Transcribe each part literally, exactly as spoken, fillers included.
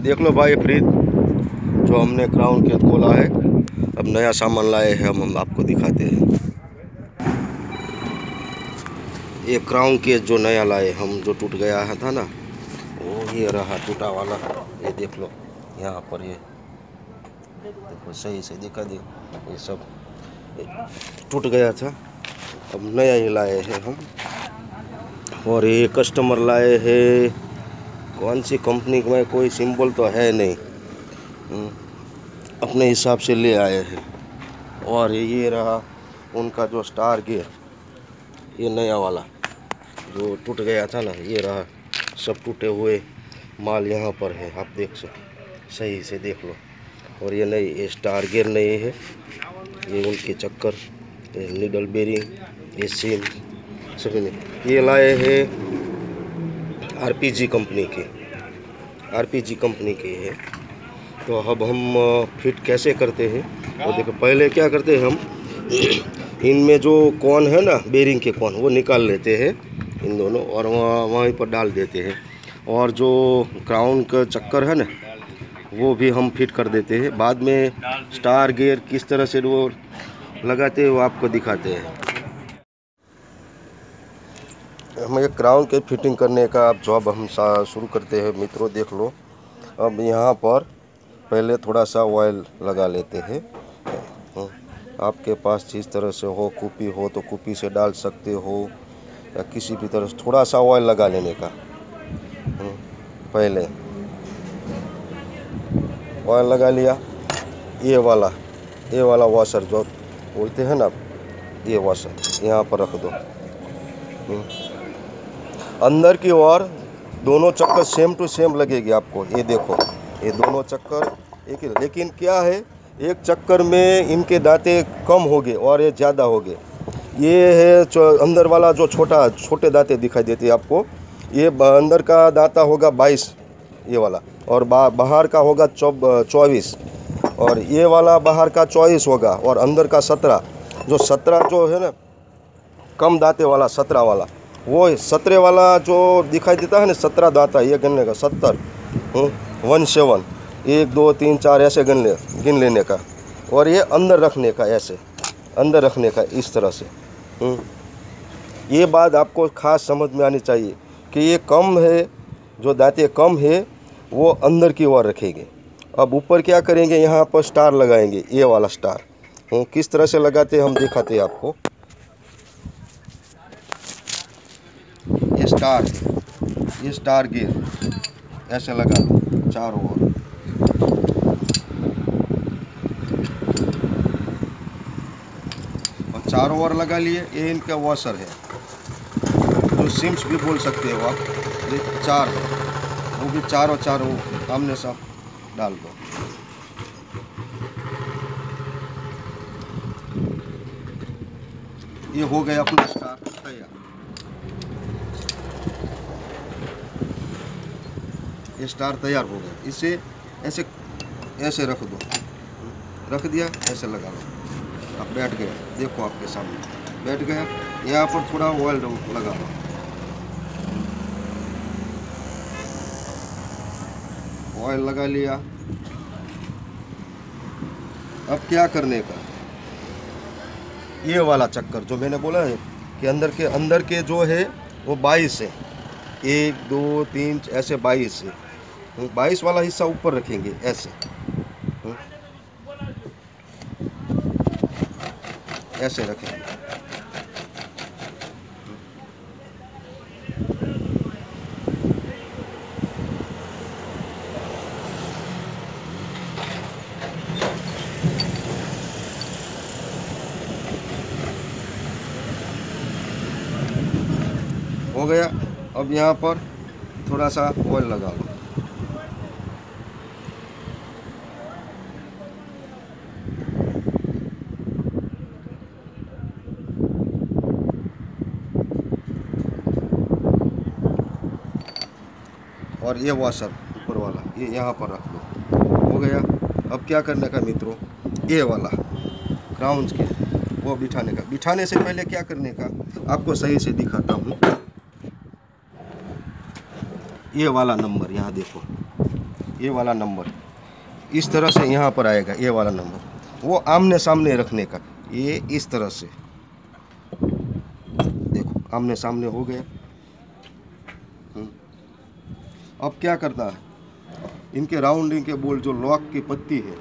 देख लो भाई फ्रिज जो हमने क्राउन के खोला है। अब नया सामान लाए हैं हम हम आपको दिखाते हैं। ये क्राउन केस जो नया लाए हम, जो टूट गया है था ना, वो ये रहा टूटा वाला। ये देख लो यहाँ पर, ये देखो सही से दिखा दे, ये सब टूट गया था। अब नया ही लाए हैं हम। और ये कस्टमर लाए हैं, कौन सी कंपनी में कोई सिंबल तो है नहीं, अपने हिसाब से ले आए हैं। और ये रहा उनका जो स्टार गियर, ये नया वाला जो टूट गया था ना, ये रहा। सब टूटे हुए माल यहाँ पर है, आप देख सकते, सही से देख लो। और ये नई, ये स्टार गियर नई है। ये उनके चक्कर, ये नीडल बेरिंग, ये सीम सभी नहीं। ये लाए हैं आरपीजी कंपनी के, आरपीजी कंपनी के है। तो अब हम फिट कैसे करते हैं वो देखो। पहले क्या करते हैं हम, इनमें जो कौन है ना, बेरिंग के कौन, वो निकाल लेते हैं इन दोनों, और वहाँ वहीं पर डाल देते हैं। और जो क्राउन का चक्कर है ना, वो भी हम फिट कर देते हैं। बाद में स्टार गियर किस तरह से वो लगाते हैं वो आपको दिखाते हैं। हम ये क्राउन के फिटिंग करने का अब जॉब हम शुरू करते हैं मित्रों, देख लो। अब यहाँ पर पहले थोड़ा सा ऑयल लगा लेते हैं। आपके पास जिस तरह से हो, कुपी हो तो कुपी से डाल सकते हो, या किसी भी तरह से थोड़ा सा ऑयल लगा लेने का। पहले ऑयल लगा लिया। ये वाला ये वाला वॉशर जो बोलते हैं ना, ये वॉशर यहाँ पर रख दो। अंदर की ओर दोनों चक्कर सेम टू सेम लगेगी आपको। ये देखो, ये दोनों चक्कर एक ही, लेकिन क्या है, एक चक्कर में इनके दांते कम हो गए और ये ज़्यादा हो गए। ये है अंदर वाला जो छोटा छोटे दांते दिखाई देते हैं आपको, ये अंदर का दांता होगा बाईस ये वाला, और बा, बाहर का होगा चौबीस, और ये वाला बाहर का चौबीस होगा, और अंदर का सत्रह। जो सत्रह जो है ना, कम दांते वाला सत्रह वाला, वो सत्रह वाला जो दिखाई देता है ना, सत्रह दांता, ये गिनने का सत्तर, वन सेवन, एक दो तीन चार ऐसे गिन ले गिन लेने का। और ये अंदर रखने का, ऐसे अंदर रखने का, इस तरह से। ये बात आपको खास समझ में आनी चाहिए कि ये कम है, जो दांते कम है वो अंदर की ओर रखेंगे। अब ऊपर क्या करेंगे, यहाँ पर स्टार लगाएंगे, ये वाला स्टार। किस तरह से लगाते हैं हम दिखाते हैं आपको। ये स्टार, ये स्टार गियर ऐसे लगा दो चारों ओर। और चारों ओर लगा लिए। ये इनका वॉशर है, जो सिम्स भी बोल सकते हो आप। ये चार है, वो भी चारों चारों आमने सब डाल दो। ये हो गया अपना स्टार तैयार। ये स्टार तैयार हो गया। इसे ऐसे ऐसे रख दो, रख दिया, ऐसे लगा लो। अब बैठ गया, देखो आपके सामने बैठ गया। यहाँ पर थोड़ा ऑयल लगा लो। ऑयल लगा लिया। अब क्या करने का, ये वाला चक्कर जो मैंने बोला है कि अंदर के अंदर के जो है वो बाईस है, एक दो तीन ऐसे बाईस है। बाईस वाला हिस्सा ऊपर रखेंगे, ऐसे ऐसे रखेंगे। हो गया। अब यहाँ पर थोड़ा सा ऑयल लगा लो। और ये वॉशर ऊपर वाला ये यहाँ पर रख दो। हो गया। अब क्या करने का मित्रों, ये वाला क्राउन के वो बिठाने का। बिठाने से पहले क्या करने का आपको सही से दिखाता हूँ। ये वाला नंबर यहाँ देखो, ये वाला नंबर इस तरह से यहाँ पर आएगा, ये वाला नंबर वो आमने सामने रखने का, ये इस तरह से देखो आमने सामने हो गया। अब क्या करना है, इनके राउंडिंग के बोल्ट जो लॉक की पत्ती है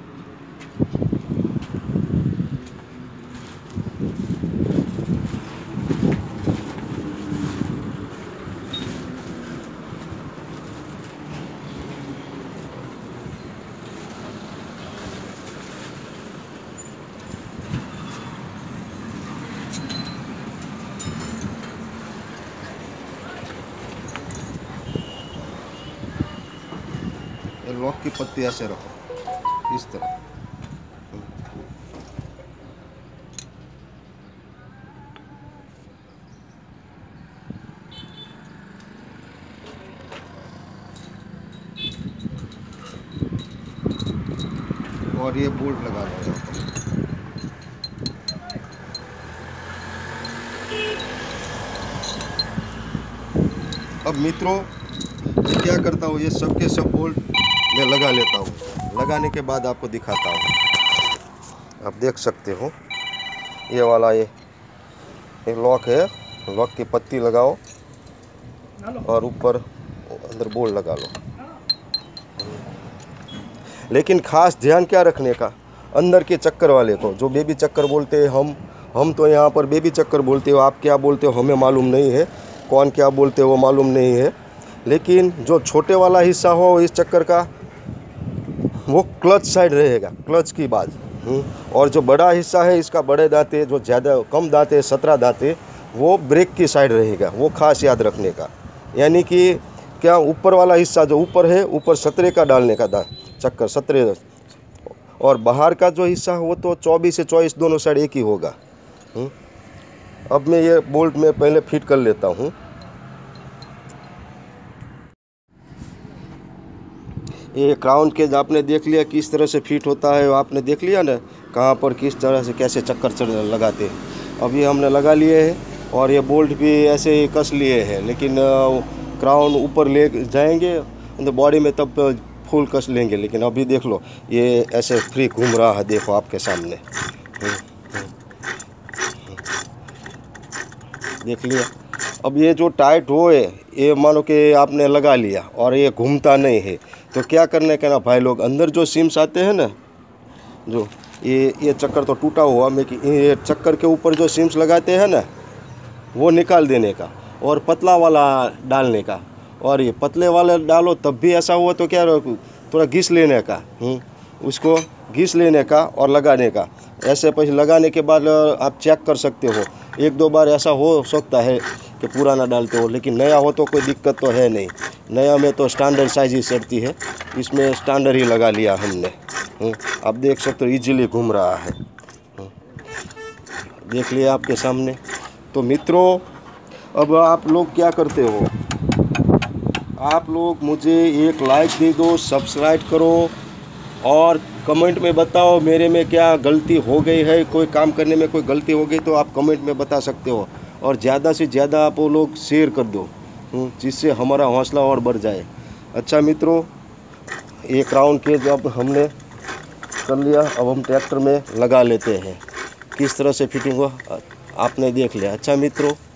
लॉक की पत्ती ऐसे रखो इस तरह। और ये बोल्ट लगा दो यहाँ पर। अब मित्रों मैं क्या करता हूँ, ये सब के सब बोल्ट मैं लगा लेता हूँ। लगाने के बाद आपको दिखाता हूँ। आप देख सकते हो ये वाला ये ये लॉक है, लॉक की पत्ती लगाओ और ऊपर अंदर बोल्ट लगा लो। लेकिन खास ध्यान क्या रखने का, अंदर के चक्कर वाले को, जो बेबी चक्कर बोलते हैं हम हम तो यहाँ पर बेबी चक्कर बोलते हो, आप क्या बोलते हो हमें मालूम नहीं है, कौन क्या बोलते हो वो मालूम नहीं है। लेकिन जो छोटे वाला हिस्सा हो इस चक्कर का वो क्लच साइड रहेगा, क्लच की बात। और जो बड़ा हिस्सा है इसका, बड़े दांते जो ज़्यादा कम दांते सत्रह दांते, वो ब्रेक की साइड रहेगा, वो खास याद रखने का। यानी कि क्या ऊपर वाला हिस्सा जो ऊपर है, ऊपर सत्रह का डालने का दांत चक्कर सत्रह, और बाहर का जो हिस्सा है वो तो चौबीस से चौबीस दोनों साइड एक ही होगा। अब मैं ये बोल्ट में पहले फिट कर लेता हूँ। ये क्राउन केज आपने देख लिया किस तरह से फिट होता है, आपने देख लिया ना कहाँ पर किस तरह से कैसे चक्कर चढ़ लगाते हैं। अब ये हमने लगा लिए हैं और ये बोल्ट भी ऐसे ही कस लिए हैं, लेकिन क्राउन ऊपर ले जाएंगे तो बॉडी में तब फुल कस लेंगे। लेकिन अभी देख लो ये ऐसे फ्री घूम रहा है, देखो आपके सामने देख लिया। अब ये जो टाइट हो है ये मानो कि आपने लगा लिया और ये घूमता नहीं है, तो क्या करने का ना भाई लोग, अंदर जो सिम्स आते हैं ना, जो ये ये चक्कर तो टूटा हुआ, मैं कि ये चक्कर के ऊपर जो सिम्स लगाते हैं ना वो निकाल देने का और पतला वाला डालने का। और ये पतले वाले डालो तब भी ऐसा हुआ तो क्या थोड़ा घिस लेने का, उसको घिस लेने का और लगाने का। ऐसे पैसे लगाने के बाद आप चेक कर सकते हो, एक दो बार ऐसा हो सकता है कि पुराना डालते हो, लेकिन नया हो तो कोई दिक्कत तो है नहीं। नया में तो स्टैंडर्ड साइज ही चढ़ती है, इसमें स्टैंडर्ड ही लगा लिया हमने। आप देख सकते हो इजीली घूम रहा है, देख लिया आपके सामने। तो मित्रों अब आप लोग क्या करते हो, आप लोग मुझे एक लाइक दे दो, सब्सक्राइब करो और कमेंट में बताओ मेरे में क्या गलती हो गई है, कोई काम करने में कोई गलती हो गई तो आप कमेंट में बता सकते हो। और ज़्यादा से ज़्यादा आप वो लोग शेयर कर दो, जिससे हमारा हौसला और बढ़ जाए। अच्छा मित्रों, ये क्राउन केज अब हमने कर लिया, अब हम ट्रैक्टर में लगा लेते हैं। किस तरह से फिटिंग हुआ आपने देख लिया। अच्छा मित्रों,